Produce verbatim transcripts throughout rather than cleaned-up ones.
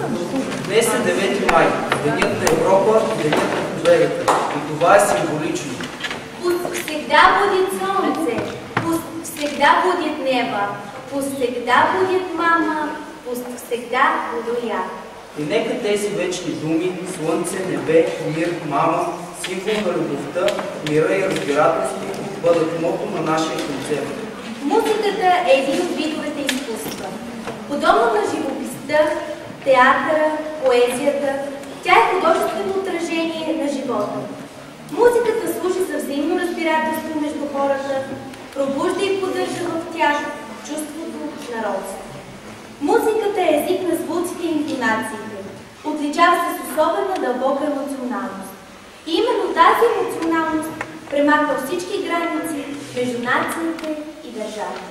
Днес е девети май, денят на Европа и денят на победата. И това е символично. Пусть всегда будет солнце, пусть всегда будет небо, пусть всегда будет мама, пусть всегда буду я. И нека тези вечни думи, слънце, небе, мир, мама, символ на любовта, мира и разбирателството, бъдат мото на нашия концерт. Музиката е един от видовете изкуства. Подобно на живописта, театъра, поезията, тя е художествено отражение на живота. Музиката служи за взаимно разбирателство между хората, пробужда и поддържа в тях чувството на родство. Музиката е език на звуците и интонациите. Отличава се с особена дълбока емоционалност. И именно тази емоционалност премахва всички граници между нациите и държавите.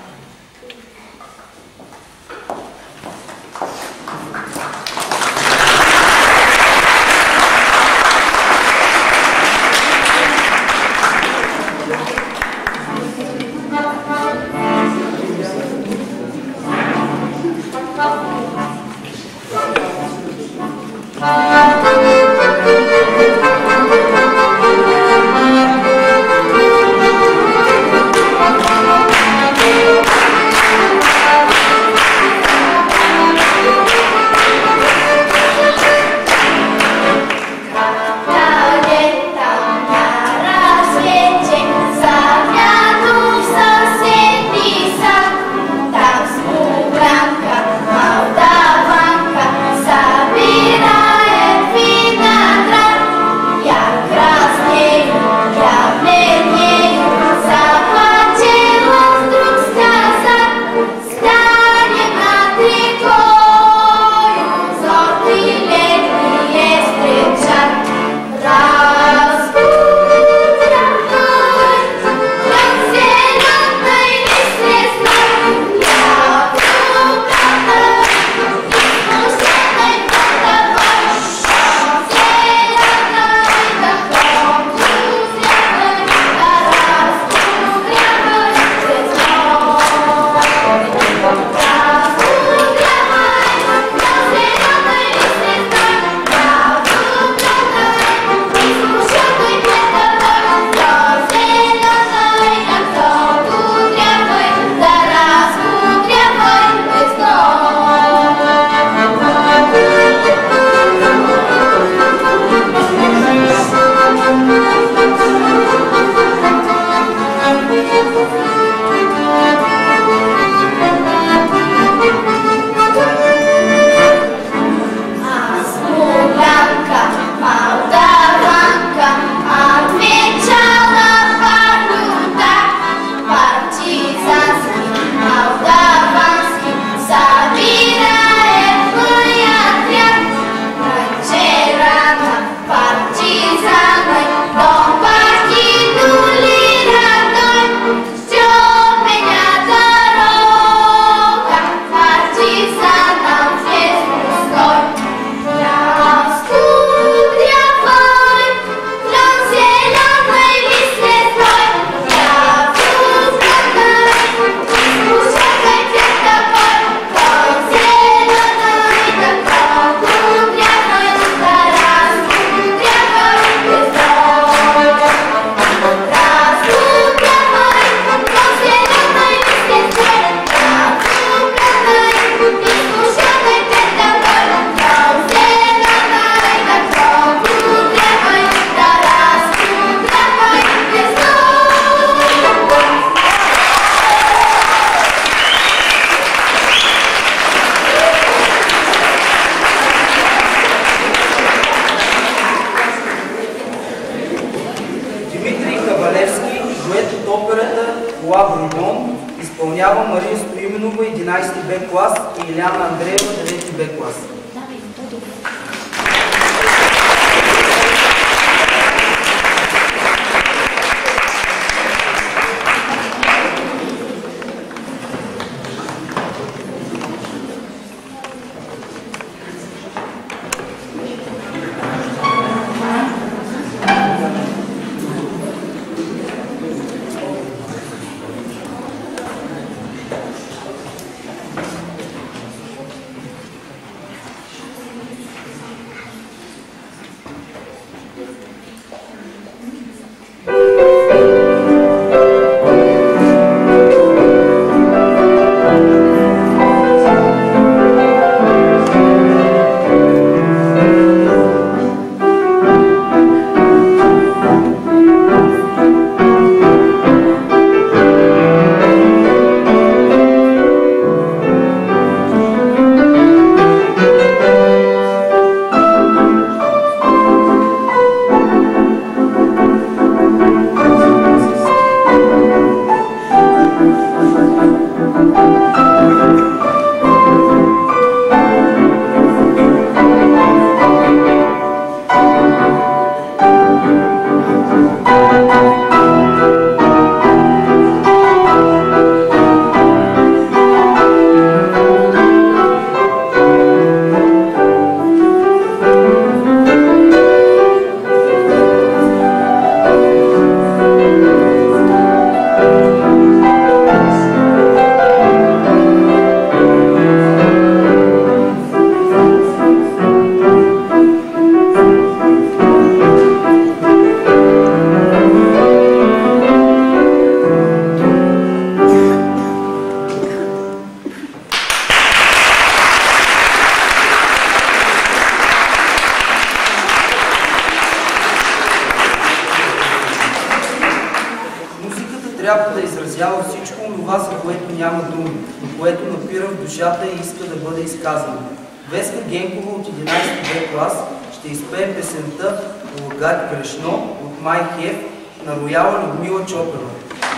Изпълнява Мария Стоименова, единайсети Б клас, и Иляна Андреева, девети Б клас. трябва да изразява всичко това, за което няма думи, но което напира в душата и иска да бъде изказано. Веска Генкова от единайсети Б клас ще изпее песента "Лагат грешно" от Май Хев на рояла Людмила Чопева.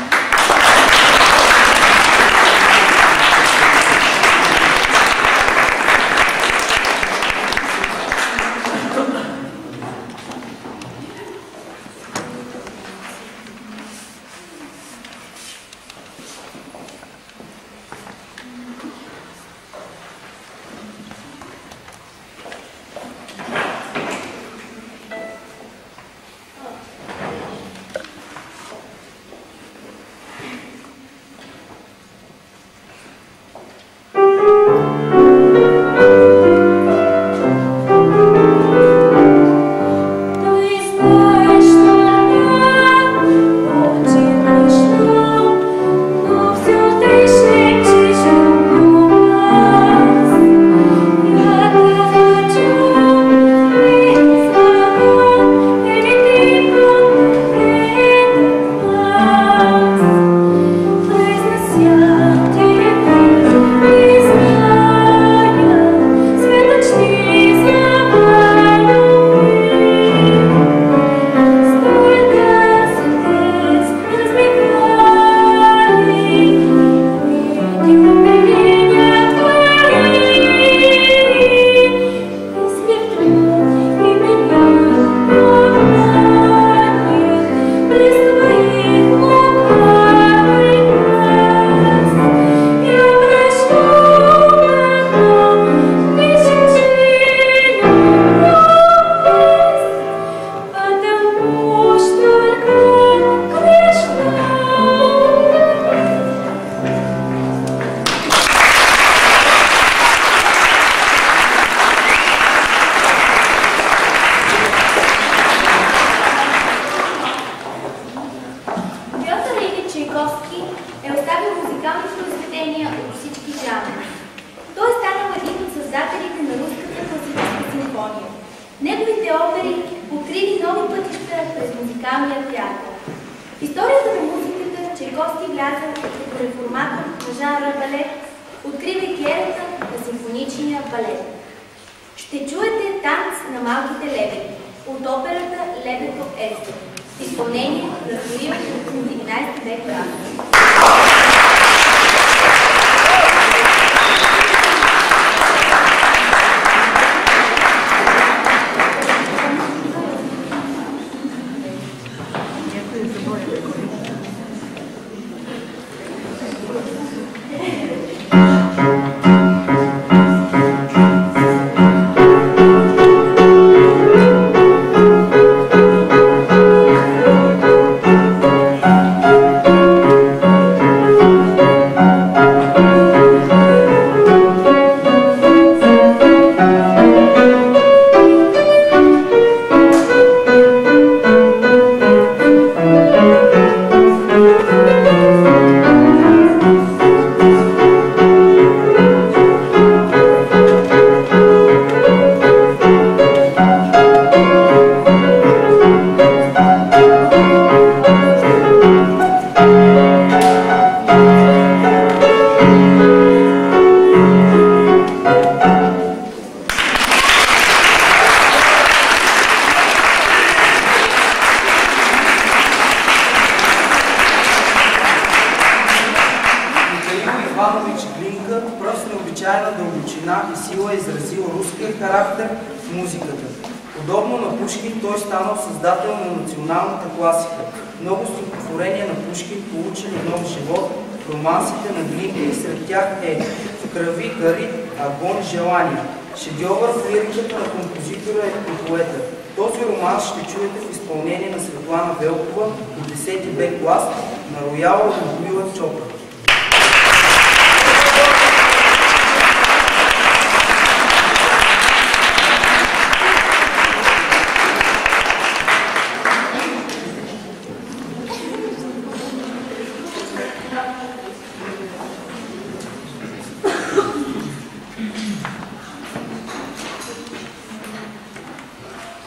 Шедьовър в лириката на композитора и поета. Този роман ще чуете в изпълнение на Светлана Велкова от десети Б клас на рояла Людмила Чопева.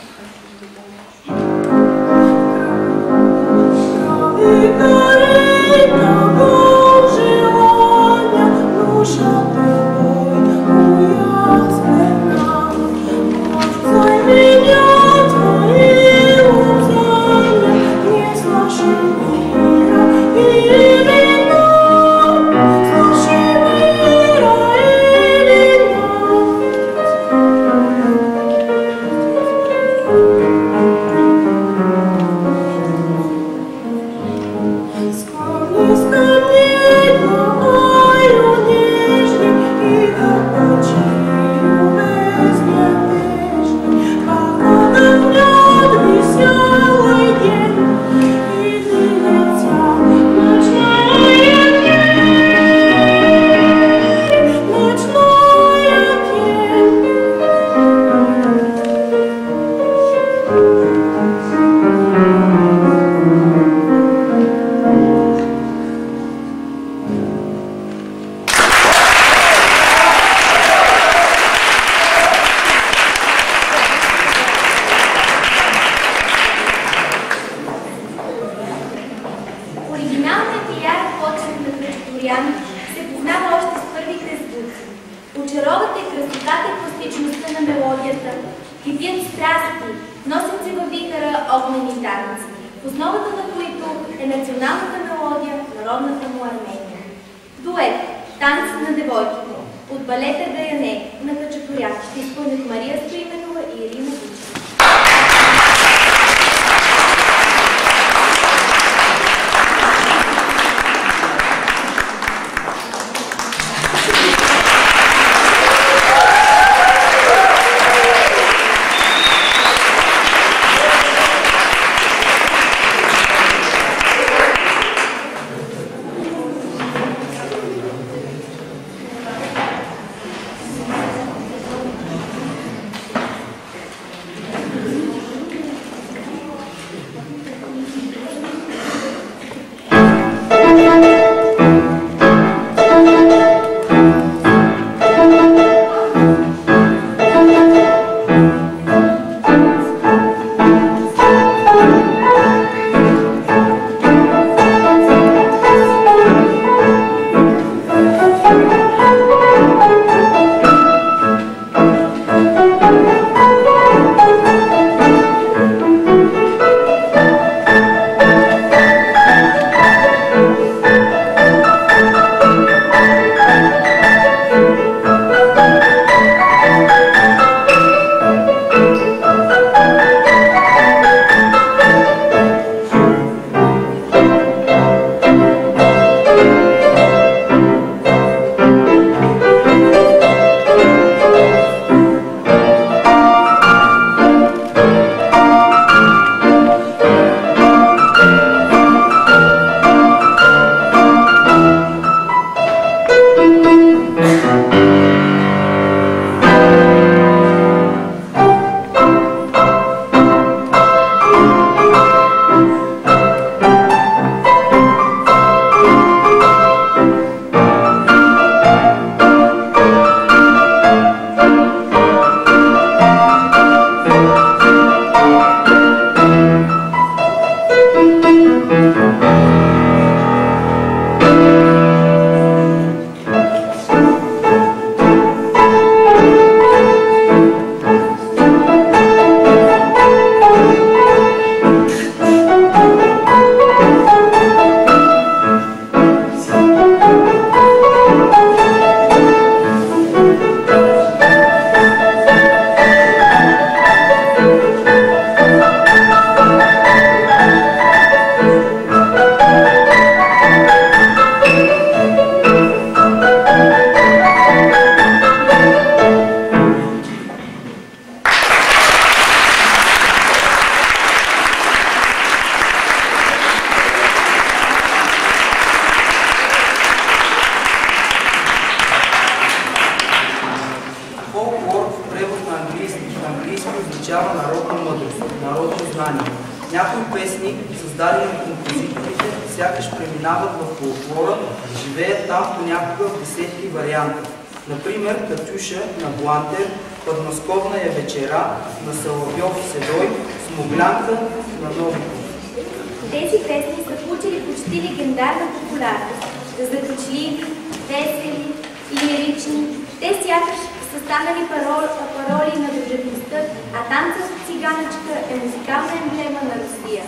Victory! кипят страсти, носят се във вихъра огнени танци, в основата на които е националната мелодия на родната му Армения. Дует «Танц на девойките» от балета Гаяне на Хачатурян ще изпълнят Мария Стоименова и Ирина Вучева. означава народна мъдрост, народно знание. Някои песни, създадени от композиторите, сякаш преминават в фолклора, живеят там понякога в десетки варианти. Например, Катюша на Блантер, Подмосковна е вечера на Соловйов Седой, Смуглянка на Новиков. Тези песни са получили почти легендарна популярност. Закачливи, весели, лирични, те сякаш са станали пароли, пароли на държавността, а танцът с циганочка е музикална емблема на Русия.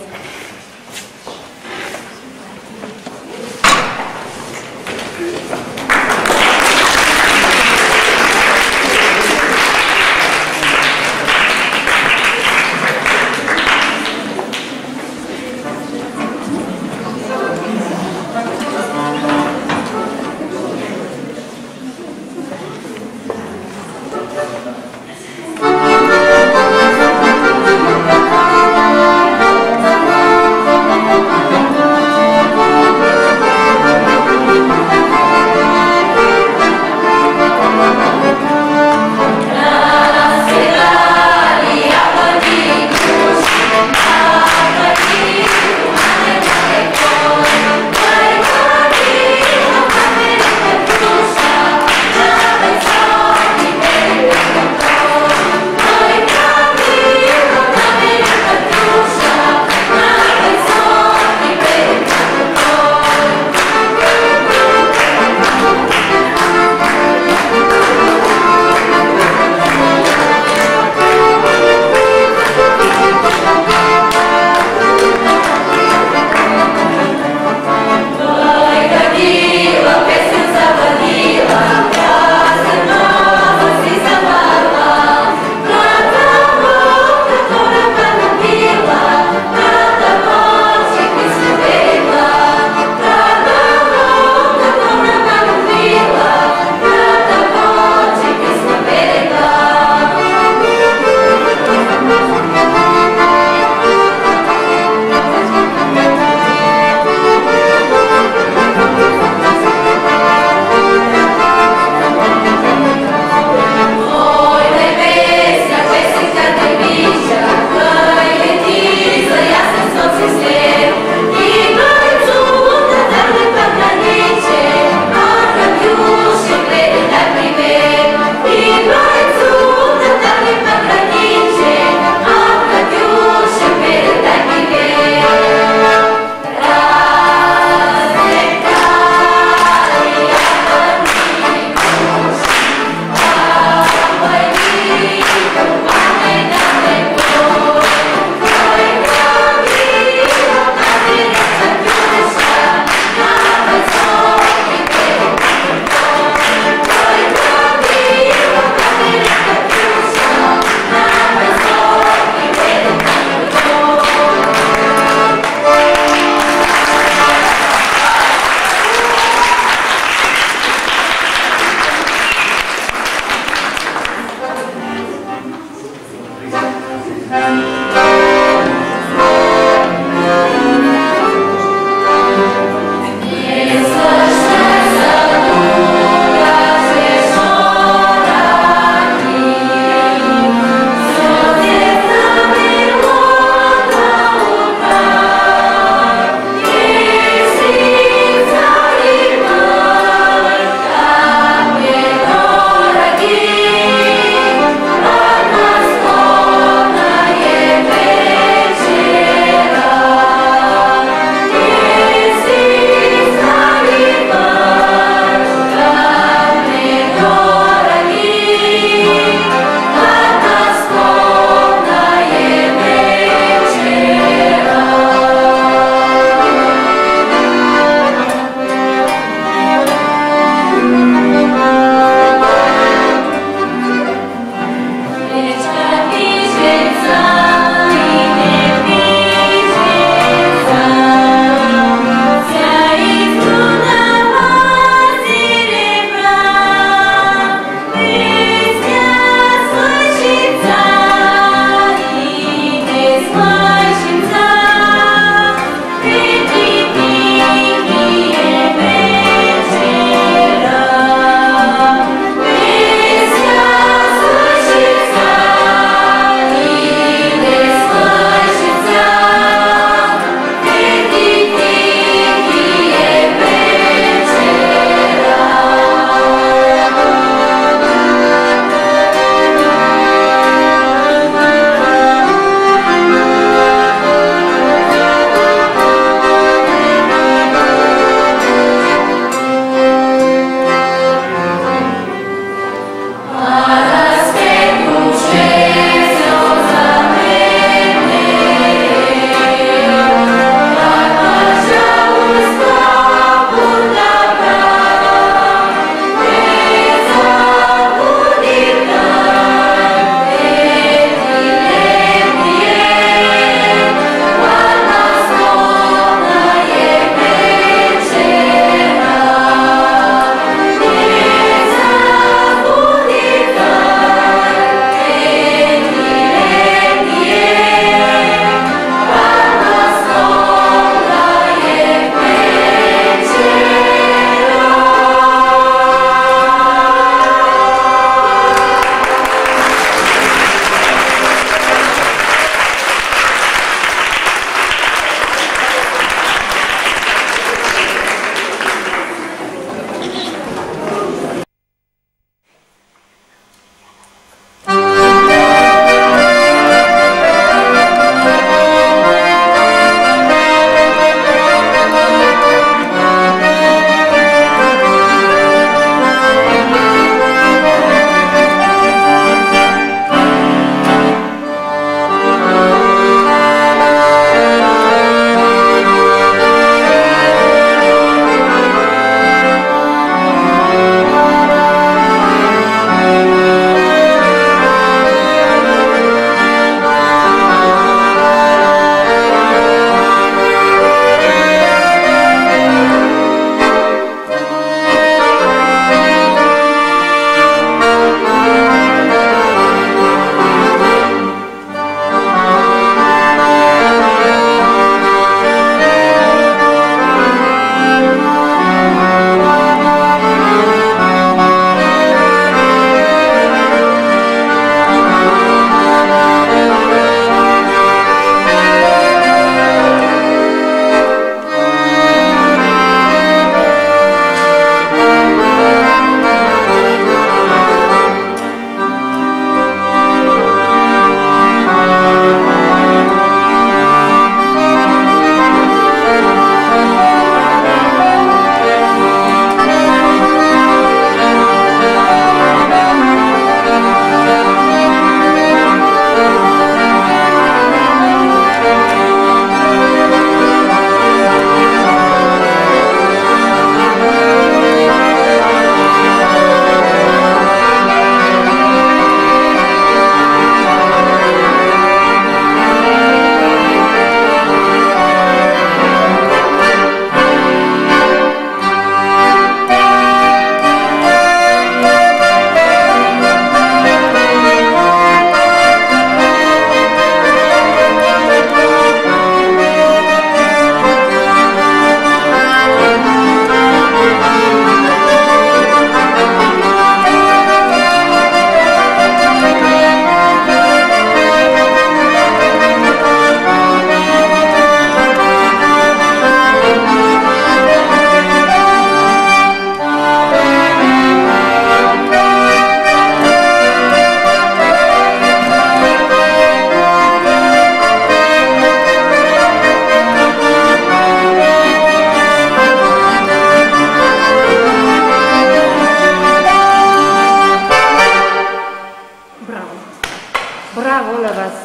Браво! Браво на вас!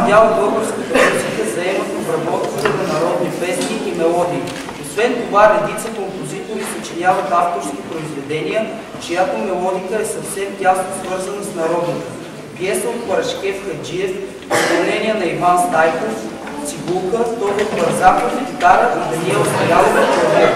дял в българската музика заемат обработките на народни песни и мелодии. Освен това, редица композитори съчиняват авторски произведения, чиято мелодика е съвсем тясно свързана с народната. Пиеса от Парашкев Хаджиев, изпълнение на Иван Стайков, цигулка, Тодор Парзаков, гитара и Даниел Стоялов, клавир.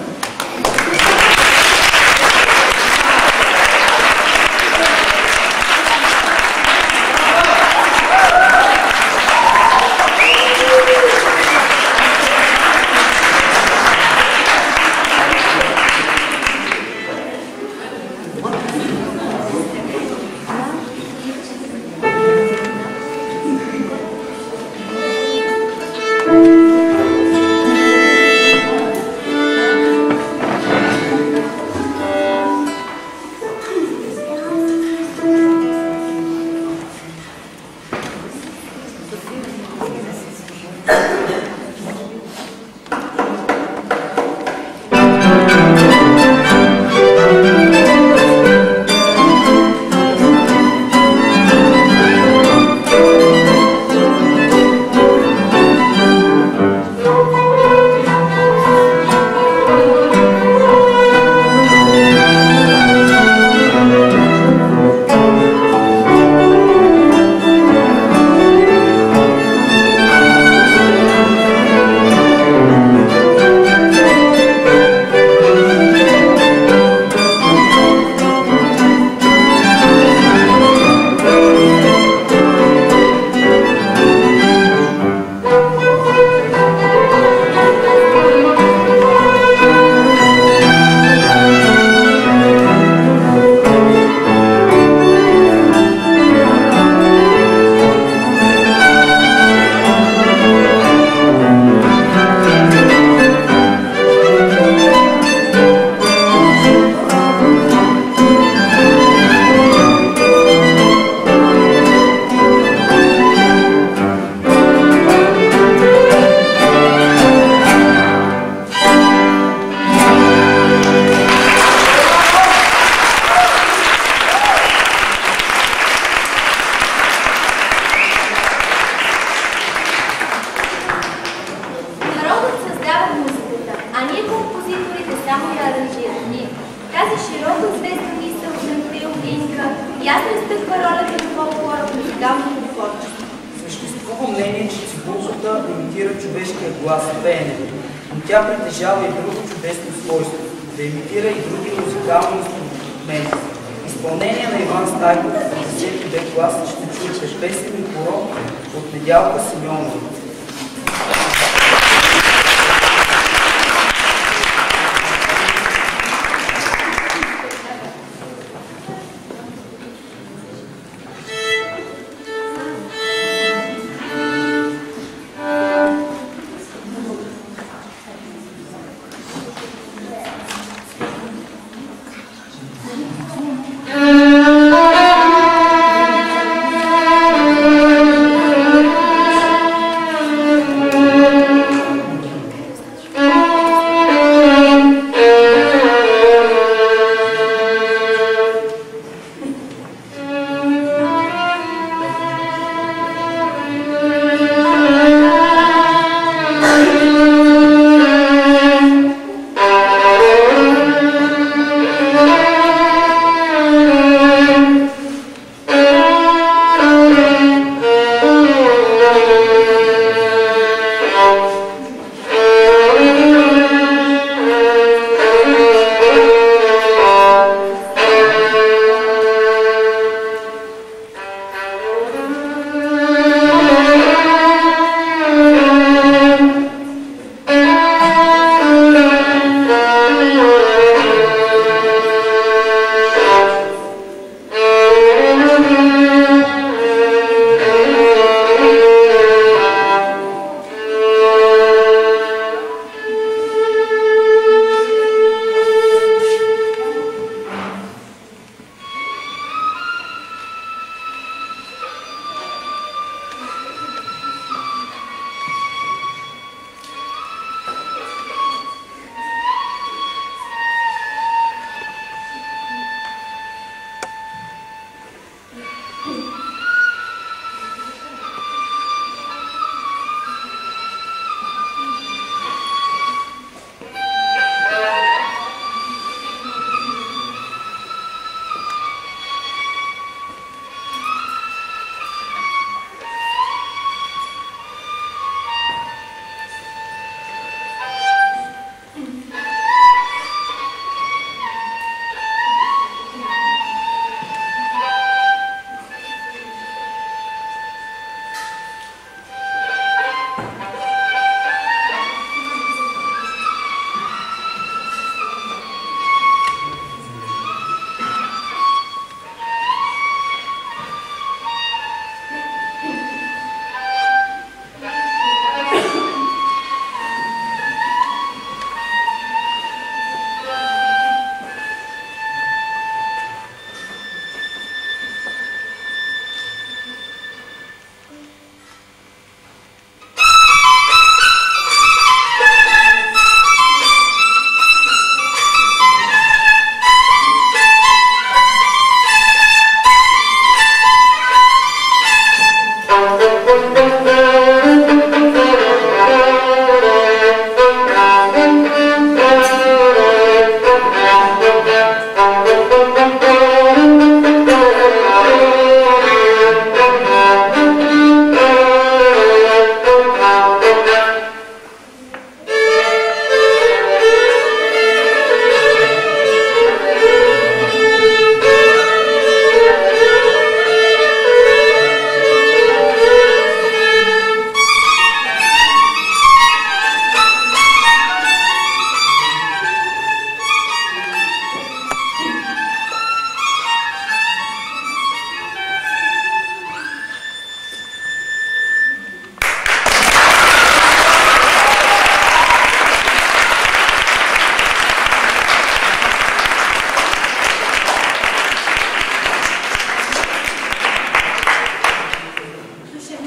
Съществува мнение, че цигулката имитира човешкия глас, пеенето, но тя притежава и друго чудесно свойство – да имитира и други музикални инструменти. Изпълнение на Иван Стайков в десети бе клас ще чуете песен и хорор от Недялка Симеонова.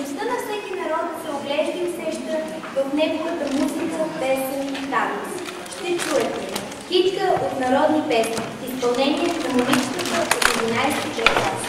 Идентичността на всеки народ се оглежда и усеща в неговата музика, песен и танц. Ще чуете китка от народни песни в изпълнение на момичетата от единайсети клас.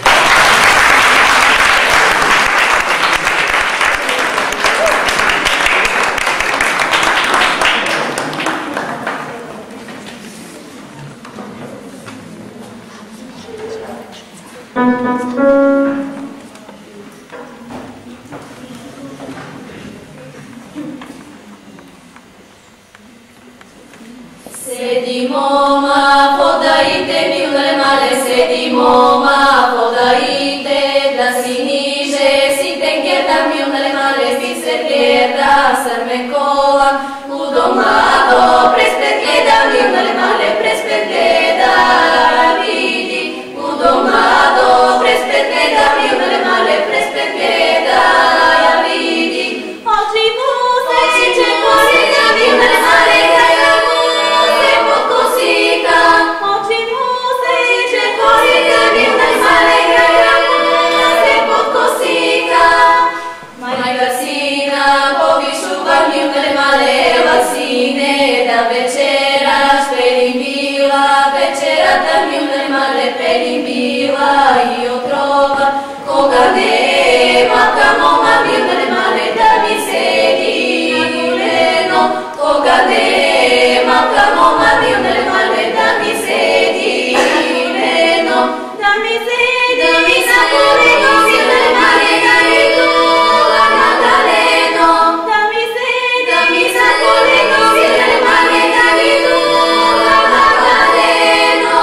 Sedi moma, podaite milne male, sedi moma, podaite, da si niže, si tengerda milne male, si se gleda, srme kola, u domado, prespred gleda milne male, prespred gleda, vidi, u domado, prespred gleda milne male, prespred gleda, ja vidi, oči mu se če korida milne male, večeras peribila, večerata milne male peribila i otrova, koga nema, kamoma milne male da mi sedi uleno, koga nema, kamoma milne male da mi sedi uleno, da mi sedi, da mi sa koleno milne male da mi dula Magdaleno, da mi sedi, da mi sa koleno milne male da mi dula Magdaleno.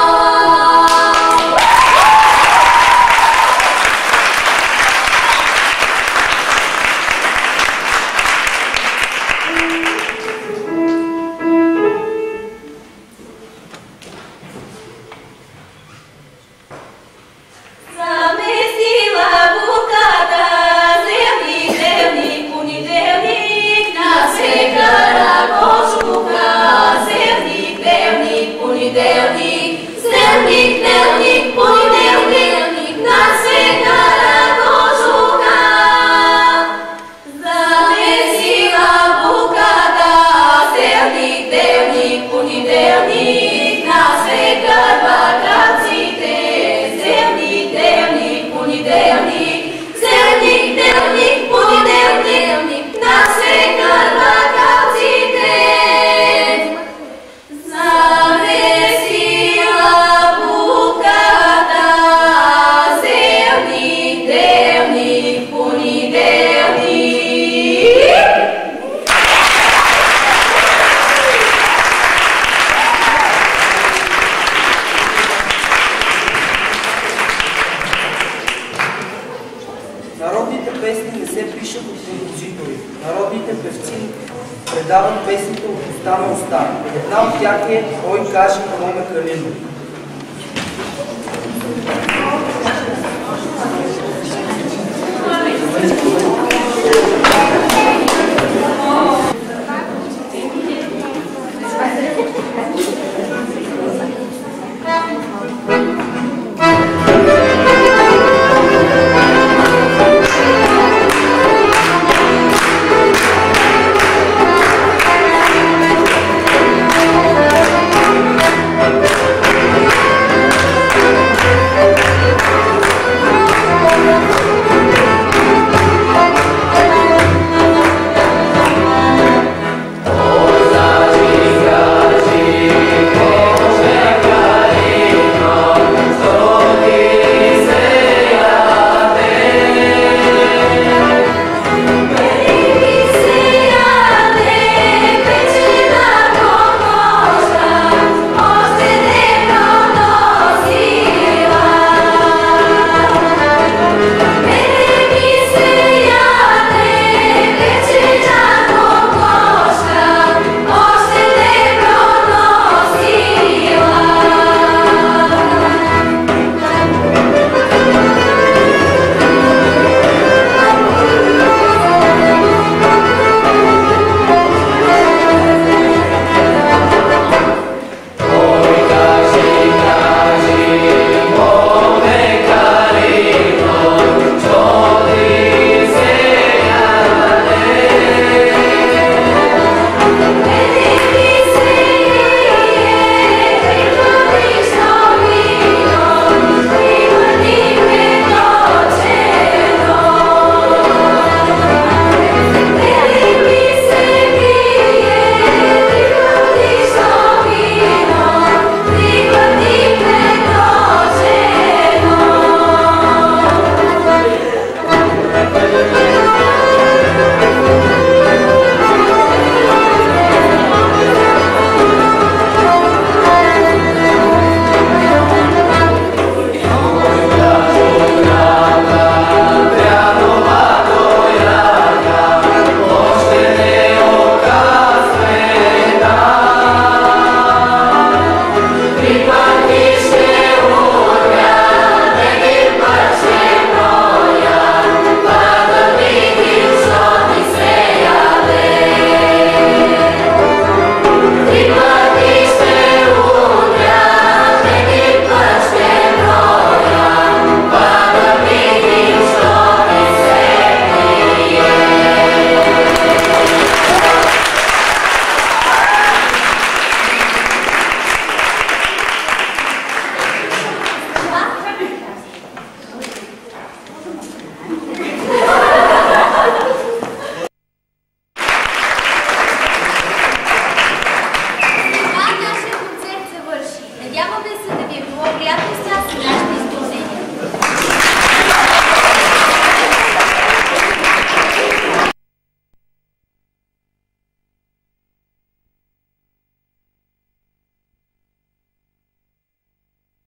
Замесила буката, земник, земник, понеделник, на секара кожуха, земник, земник, понеделник, земник, земник, понеделник, на секара кожуха. Замесила буката, земник, земник, понеделник, на секара краците, земник, земник, понеделник, земник, земник, понеделник, на секара краците. Замесила буката, земник, земник, понеделник. Народните песни не се пишат от композитори. Народните певци предават песните от уста на уста. Една от тях е "Ой, кажи, Моме Калино".